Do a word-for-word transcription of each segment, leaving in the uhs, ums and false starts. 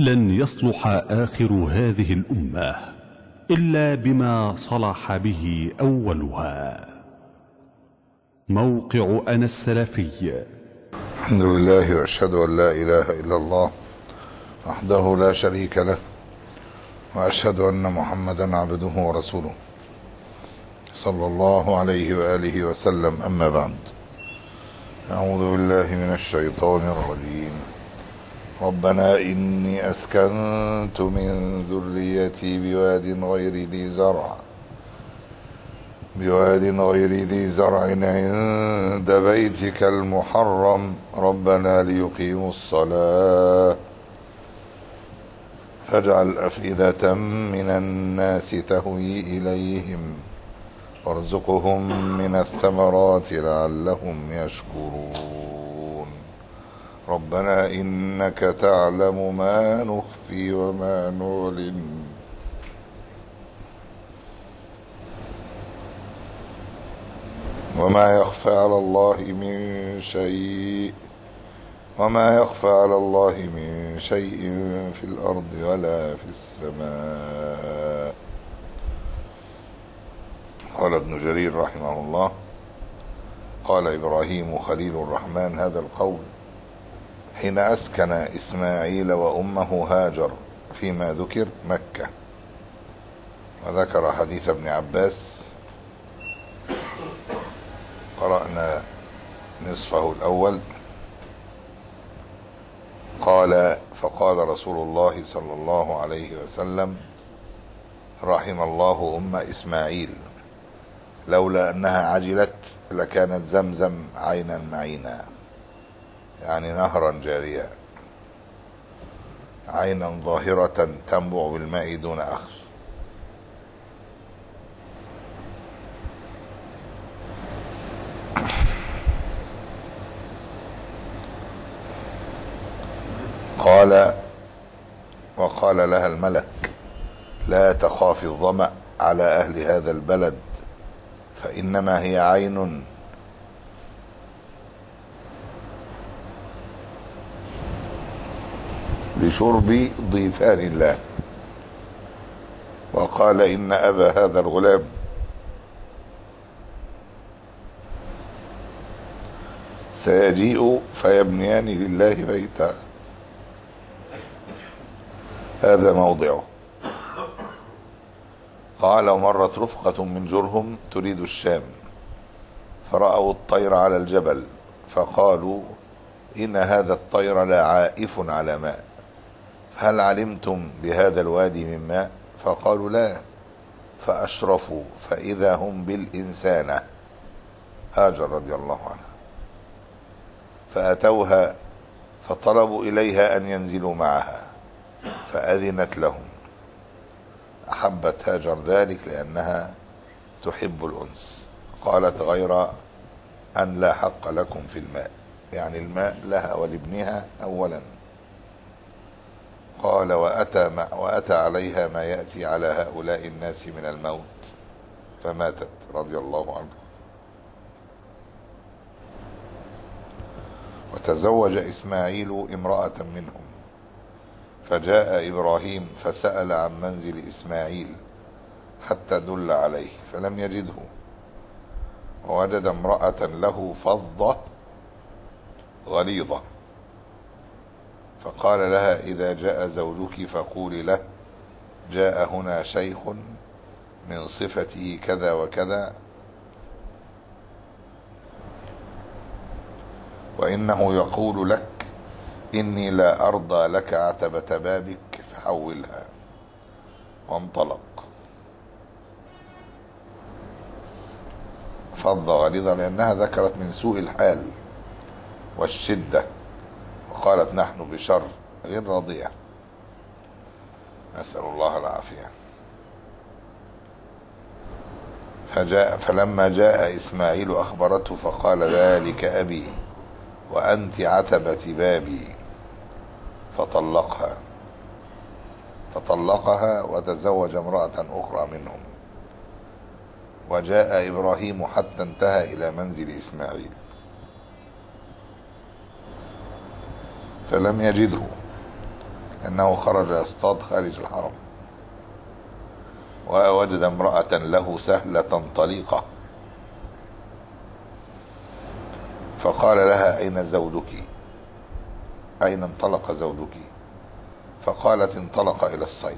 لن يصلح آخر هذه الأمة إلا بما صلح به أولها. موقع أنا السلفي. الحمد لله وأشهد أن لا إله إلا الله وحده لا شريك له، وأشهد أن محمدا عبده ورسوله صلى الله عليه وآله وسلم. أما بعد، أعوذ بالله من الشيطان الرجيم. ربنا إني أسكنت من ذريتي بواد غير ذي زرع بواد غير ذي زرع عند بيتك المحرم ربنا ليقيموا الصلاة فاجعل أفئدة من الناس تهوي إليهم وارزقهم من الثمرات لعلهم يشكرون. ربنا إنك تعلم ما نخفي وما نعلن وما يخفى على الله من شيء وما يخفى على الله من شيء في الأرض ولا في السماء. قال ابن جرير رحمه الله: قال إبراهيم خليل الرحمن هذا القول حين أسكن إسماعيل وأمه هاجر فيما ذكر مكة. وذكر حديث ابن عباس قرأنا نصفه الأول. قال: فقال رسول الله صلى الله عليه وسلم: رحم الله أم إسماعيل، لولا أنها عجلت لكانت زمزم عينا معينا، يعني نهرا جاريا، عينا ظاهرة تنبع بالماء دون أخذ. قال: وقال لها الملك: لا تخافي الظمأ على أهل هذا البلد، فإنما هي عين لشرب ضيفان الله. وقال: إن أبا هذا الغلام سيجيء فيبنيان لله بيتا، هذا موضعه. قال: ومرت رفقة من جرهم تريد الشام، فرأوا الطير على الجبل، فقالوا: إن هذا الطير لعائف على ماء، فهل علمتم بهذا الوادي من ماء؟ فقالوا: لا. فأشرفوا فإذا هم بالإنسانة هاجر رضي الله عنها، فأتوها فطلبوا إليها أن ينزلوا معها، فأذنت لهم. أحبت هاجر ذلك لأنها تحب الأنس. قالت: غير أن لا حق لكم في الماء، يعني الماء لها ولابنها أولا. قال: وأتى, ما وأتى عليها ما يأتي على هؤلاء الناس من الموت، فماتت رضي الله عنها. وتزوج إسماعيل امرأة منهم، فجاء إبراهيم فسأل عن منزل إسماعيل حتى دل عليه فلم يجده، ووجد امرأة له فضة غليظة، فقال لها: إذا جاء زوجك فقولي له: جاء هنا شيخ من صفته كذا وكذا، وإنه يقول لك: إني لا أرضى لك عتبة بابك فحولها. وانطلق. فضة غليظة لأنها ذكرت من سوء الحال والشدة، وقالت: نحن بشر غير راضية، نسأل الله العافية. فجاء فلما جاء إسماعيل أخبرته فقال: ذلك أبي وأنت عتبة بابي، فطلقها فطلقها وتزوج امرأة أخرى منهم. وجاء إبراهيم حتى انتهى إلى منزل إسماعيل فلم يجده، أنه خرج يصطاد خارج الحرم، ووجد امرأة له سهلة طليقة، فقال لها: أين زوجك؟ أين انطلق زوجك؟ فقالت: انطلق إلى الصيد.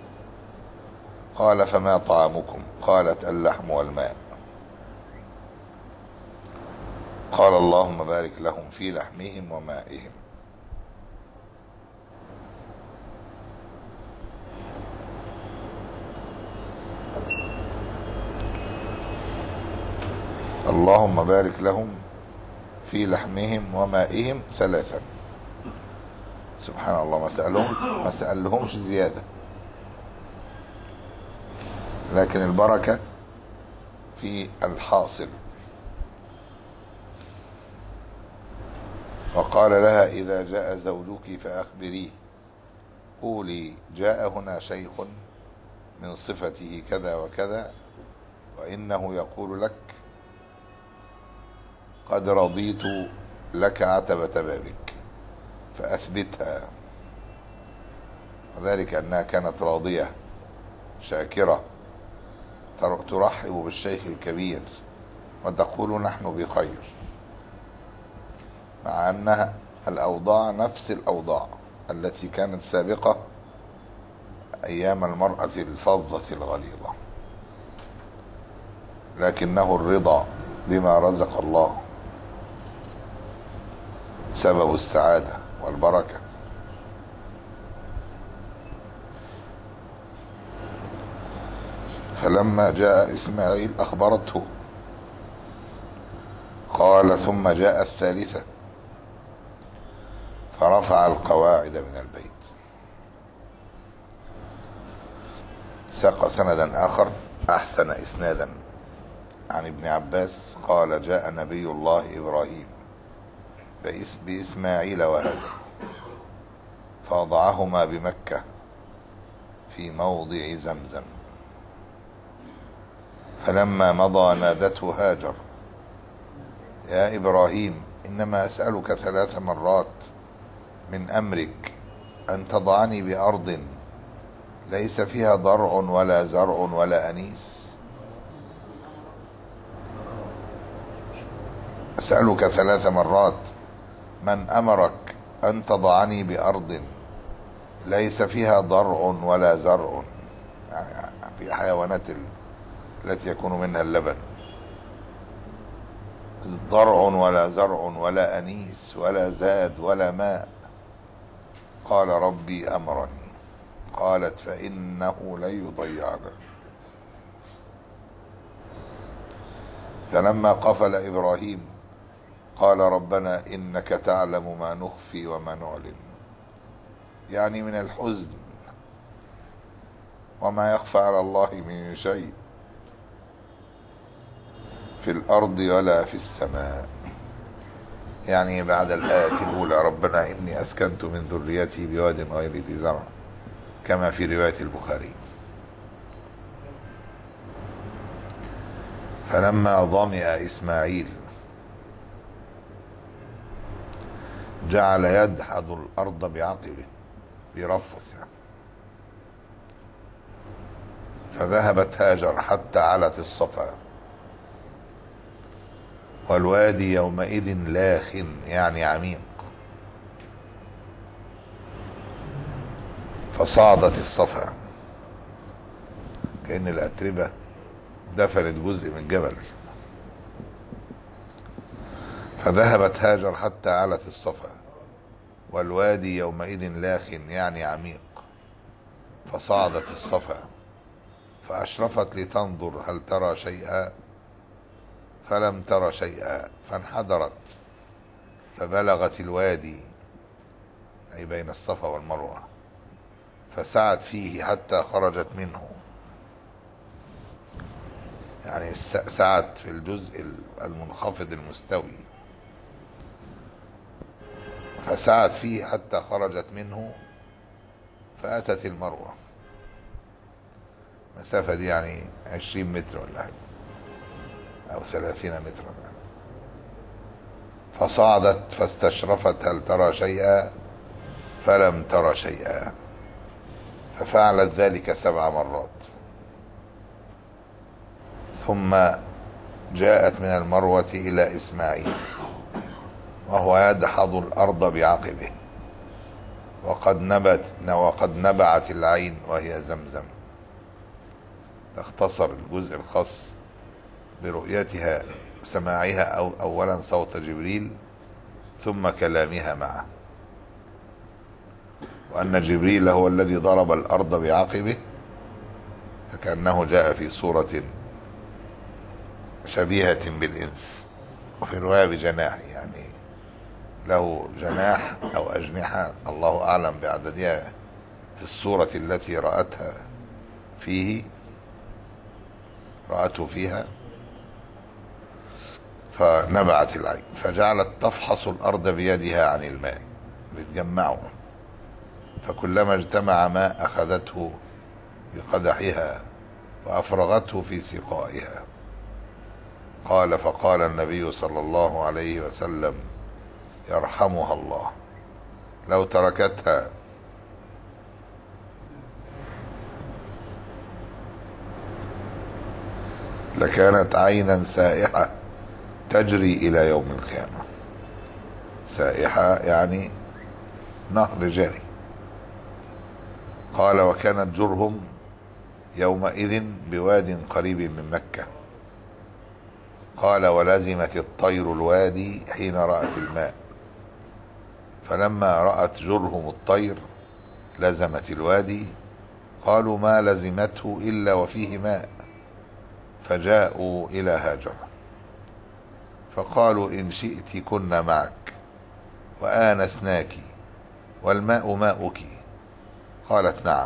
قال: فما طعامكم؟ قالت: اللحم والماء. قال: اللهم بارك لهم في لحمهم ومائهم. اللهم بارك لهم في لحمهم ومائهم ثلاثا. سبحان الله، ما سألهم ما سألهمش زيادة، لكن البركة في الحاصل. وقال لها: إذا جاء زوجك فأخبريه، قولي: جاء هنا شيخ من صفته كذا وكذا، وإنه يقول لك: قد رضيت لك عتبة بابك، فأثبتها. وذلك أنها كانت راضية شاكرة ترحب بالشيخ الكبير وتقول: نحن بخير، مع أنها الأوضاع نفس الأوضاع التي كانت سابقة أيام المرأة الفظة الغليظة، لكنه الرضا بما رزق الله سبب السعادة والبركة. فلما جاء إسماعيل أخبرته. قال: ثم جاء الثالثة فرفع القواعد من البيت. ساق سندا آخر أحسن إسنادا عن ابن عباس قال: جاء نبي الله إبراهيم بإسماعيل وهذا، فوضعهما بمكة في موضع زمزم، فلما مضى نادته هاجر: يا إبراهيم، إنما أسألك ثلاث مرات من أمرك أن تضعني بأرض ليس فيها ضرع ولا زرع ولا أنيس. أسألك ثلاث مرات: من أمرك أن تضعني بأرض ليس فيها ضرع ولا زرع، يعني في حيوانات التي يكون منها اللبن، ضرع ولا زرع ولا أنيس ولا زاد ولا ماء. قال: ربي أمرني. قالت: فإنه لن يضيعنا. فلما قفل إبراهيم قال: ربنا إنك تعلم ما نخفي وما نعلن، يعني من الحزن، وما يخفى على الله من شيء في الأرض ولا في السماء. يعني بعد الآية الأولى: ربنا إني أسكنت من ذريتي بواد غير ذي زرع، كما في رواية البخاري. فلما ظمئ إسماعيل جعل يدحض الأرض بعقبه، بيرفص يعني. فذهبت هاجر حتى علت الصفا، والوادي يومئذ لاخ، يعني عميق. فصعدت الصفا، كأن الأتربة دفنت جزء من الجبل. فذهبت هاجر حتى علت الصفا، والوادي يومئذ لاخ، يعني عميق. فصعدت الصفا فأشرفت لتنظر هل ترى شيئا، فلم تر شيئا، فانحدرت فبلغت الوادي، أي بين الصفا والمروة، فسعت فيه حتى خرجت منه، يعني سعت في الجزء المنخفض المستوي، فسعت فيه حتى خرجت منه، فأتت المروة. مسافة دي يعني عشرين متر ولا حاجة، أو ثلاثين مترا. فصعدت فاستشرفت هل ترى شيئا، فلم تر شيئا، ففعلت ذلك سبع مرات. ثم جاءت من المروة إلى إسماعيل وهو يدحض الأرض بعقبه، وقد نبت وقد نبعت العين وهي زمزم. اختصر الجزء الخاص برؤيتها سماعها أو أولا صوت جبريل ثم كلامها معه، وأن جبريل هو الذي ضرب الأرض بعقبه، فكأنه جاء في صورة شبيهة بالإنس، وفي رواية بجناح، يعني له جناح أو أجنحة الله أعلم بعددها في الصورة التي رأتها فيه رأته فيها. فنبعت العين فجعلت تفحص الأرض بيدها عن الماء، بتجمعه، فكلما اجتمع ماء أخذته بقدحها وأفرغته في سقائها. قال فقال النبي صلى الله عليه وسلم: يرحمها الله، لو تركتها لكانت عينا سائحة تجري إلى يوم القيامة. سائحة يعني نهر جاري. قال وكانت جرهم يومئذ بواد قريب من مكة. قال ولزمت الطير الوادي حين رأت الماء، فلما رأت جرهم الطير لزمت الوادي، قالوا ما لزمته إلا وفيه ماء، فجاءوا إلى هاجر فقالوا إن شئت كنا معك وآنسناك والماء ماؤك. قالت نعم،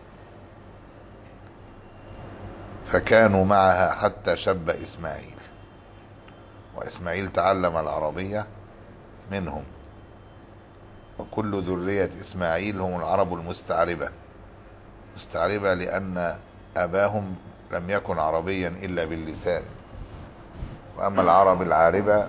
فكانوا معها حتى شب إسماعيل، وإسماعيل تعلم العربية منهم، وكل ذرية إسماعيل هم العرب المستعربة. مستعربة لأن أباهم لم يكن عربيا إلا باللسان، وأما العرب العاربة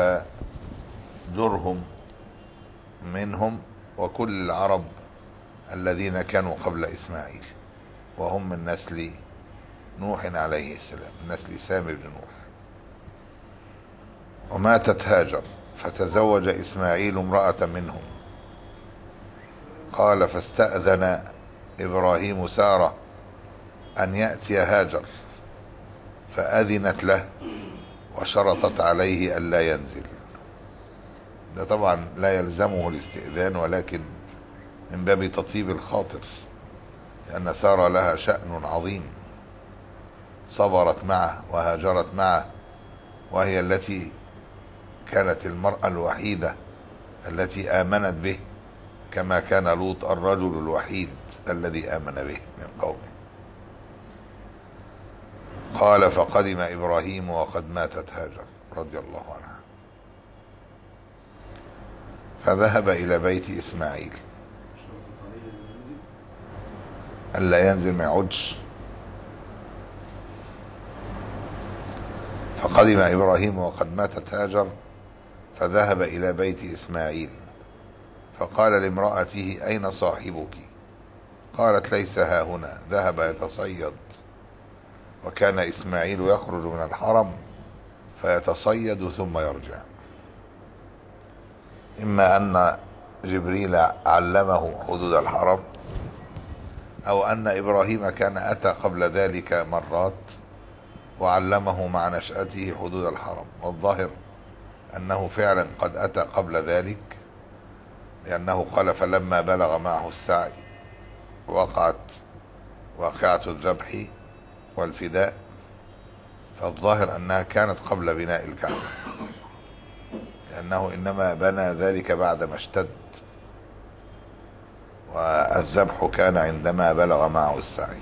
فجرهم منهم، وكل العرب الذين كانوا قبل إسماعيل، وهم من نسل نوح عليه السلام، من نسل سام بن نوح. وماتت هاجر فتزوج إسماعيل امرأة منهم. قال فاستأذن إبراهيم سارة أن يأتي هاجر، فأذنت له وشرطت عليه ألا ينزل. ده طبعا لا يلزمه الاستئذان، ولكن من باب تطيب الخاطر، لأن سارة لها شأن عظيم، صبرت معه وهاجرت معه، وهي التي كانت المرأة الوحيدة التي آمنت به، كما كان لوط الرجل الوحيد الذي آمن به من قومه. قال فقدم إبراهيم وقد ماتت هاجر رضي الله عنها، فذهب إلى بيت إسماعيل ألا ينزل ما يعودش. فقدم إبراهيم وقد ماتت هاجر فذهب إلى بيت إسماعيل، فقال لامرأته أين صاحبك؟ قالت ليس ها هنا، ذهب يتصيد. وكان إسماعيل يخرج من الحرم فيتصيد ثم يرجع، إما أن جبريل علمه حدود الحرم، أو أن إبراهيم كان أتى قبل ذلك مرات وعلمه مع نشأته حدود الحرم. والظاهر أنه فعلا قد أتى قبل ذلك، لأنه قال فلما بلغ معه السعي وقعت واقعة الذبح والفداء، فالظاهر أنها كانت قبل بناء الكعبة، لأنه إنما بنى ذلك بعدما اشتد، والذبح كان عندما بلغ معه السعي.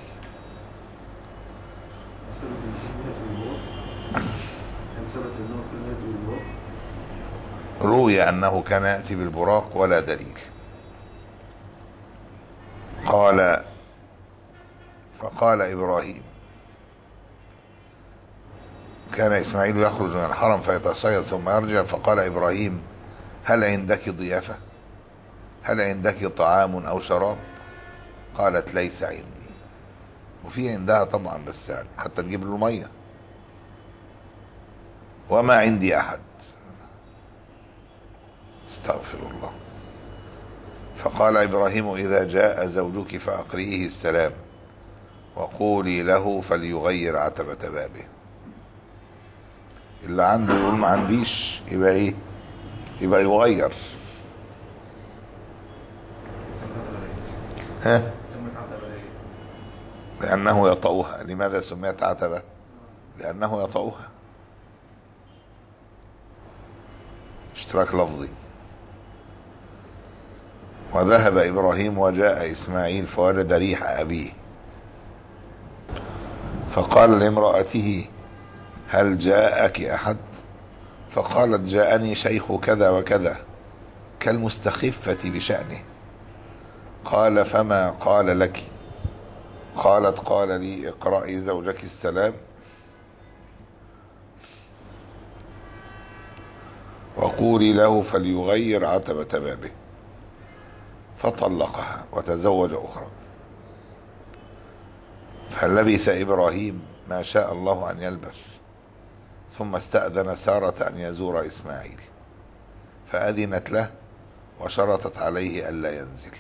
روي أنه كان يأتي بالبراق ولا دليل. قال فقال إبراهيم كان إسماعيل يخرج من الحرم فيتصيد ثم يرجع، فقال إبراهيم هل عندك ضيافة؟ هل عندك طعام أو شراب؟ قالت ليس عندي. وفي عندها طبعا، بس يعني حتى تجيب له مية. وما عندي أحد. استغفر الله. فقال إبراهيم إذا جاء زوجك فأقرئيه السلام وقولي له فليغير عتبة بابه. اللي عنده يقول ما عنديش، يبقى ايه؟ يبقى يغير. ها؟ لأنه يطأها. لماذا سميت عتبة؟ لأنه يطأها. اشتراك لفظي. وذهب إبراهيم وجاء إسماعيل فوجد ريح أبيه، فقال لامرأته هل جاءك أحد؟ فقالت جاءني شيخ كذا وكذا كالمستخفة بشأنه. قال فما قال لك؟ قالت قال لي اقرأي زوجك السلام وقولي له فليغير عتبة بابه. فطلقها وتزوج أخرى. فلبث إبراهيم ما شاء الله أن يلبث، ثم استأذن سارة أن يزور إسماعيل، فأذنت له وشرطت عليه ألا ينزل.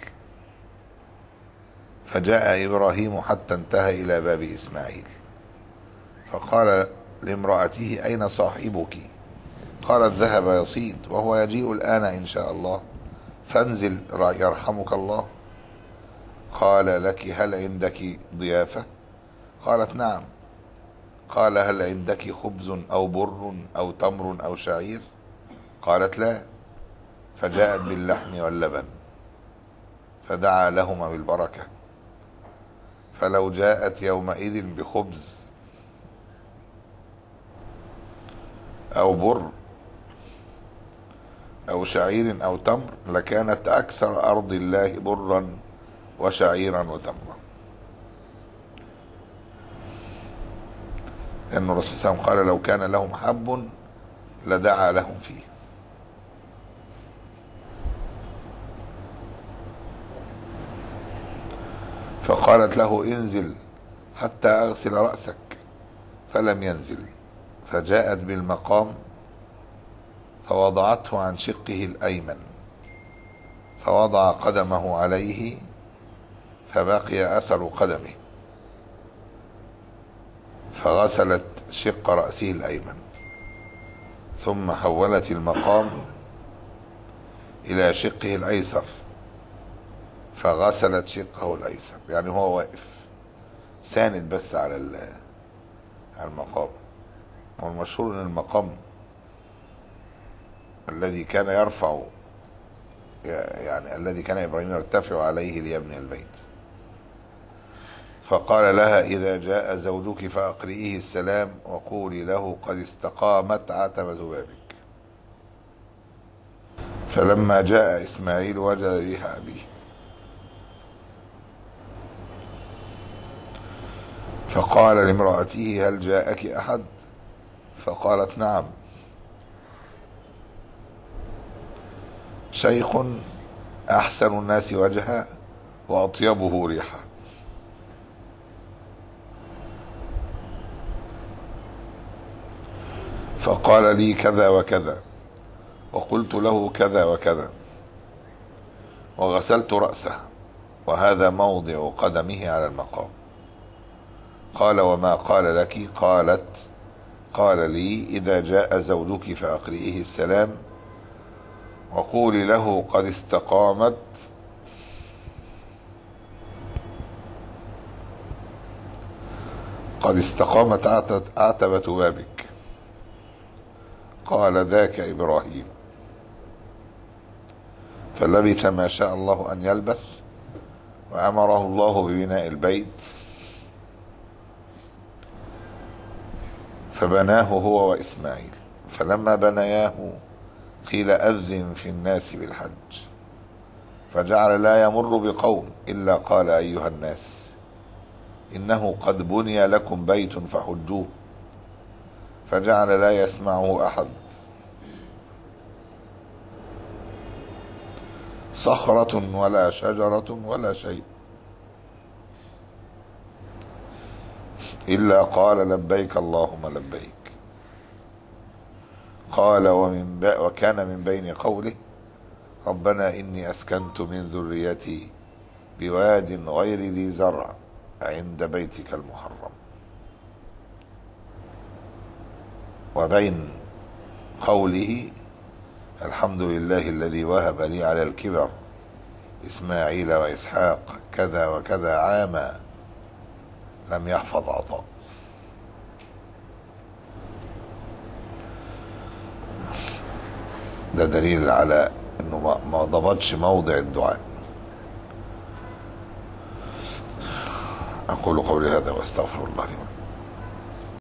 فجاء إبراهيم حتى انتهى إلى باب إسماعيل، فقال لامرأته أين صاحبك؟ قالت ذهب يصيد وهو يجيء الآن إن شاء الله، فانزل يرحمك الله. قال لك هل عندك ضيافة؟ قالت نعم. قال هل عندك خبز أو بر أو تمر أو شعير؟ قالت لا. فجاءت باللحم واللبن فدعا لهما بالبركة. فلو جاءت يومئذ بخبز أو بر أو شعير أو تمر لكانت أكثر أرض الله برا وشعيرا وتمرا، لأن الرسول صلى الله عليه وسلم قال لو كان لهم حب لدعا لهم فيه. فقالت له انزل حتى أغسل رأسك، فلم ينزل. فجاءت بالمقام فوضعته عن شقه الأيمن، فوضع قدمه عليه فبقي أثر قدمه، فغسلت شق رأسه الأيمن، ثم حولت المقام إلى شقه الأيسر فغسلت شقه الأيسر، يعني هو واقف ساند بس على المقام. والمشهور أن المقام الذي كان يرفع، يعني الذي كان إبراهيم يرتفع عليه ليبني البيت. فقال لها إذا جاء زوجك فأقرئيه السلام وقولي له قد استقامت عتبة بابك. فلما جاء إسماعيل وجد ريح أبيه، فقال لامرأته هل جاءك أحد؟ فقالت نعم، شيخ أحسن الناس وجها وأطيبه ريحا. فقال لي كذا وكذا وقلت له كذا وكذا وغسلت رأسه وهذا موضع قدمه على المقام. قال وما قال لك؟ قالت قال لي إذا جاء زوجك فأقرئيه السلام وقولي له قد استقامت قد استقامت عتبة بابك. قال ذاك إبراهيم. فلبث ما شاء الله أن يلبث، وأمره الله ببناء البيت، فبناه هو وإسماعيل. فلما بنياه قيل أذن في الناس بالحج، فجعل لا يمر بقوم إلا قال أيها الناس إنه قد بني لكم بيت فحجوه، فجعل لا يسمعه أحد. صخرة ولا شجرة ولا شيء إلا قال لبيك اللهم لبيك. قال ومن ب... وكان من بين قوله ربنا إني أسكنت من ذريتي بواد غير ذي زرع عند بيتك المحرم، وبين قوله الحمد لله الذي وهب لي على الكبر إسماعيل وإسحاق كذا وكذا عاما لم يحفظ عطاء. ده دليل على انه ما ضبطش موضع الدعاء. اقول قولي هذا واستغفر الله لي.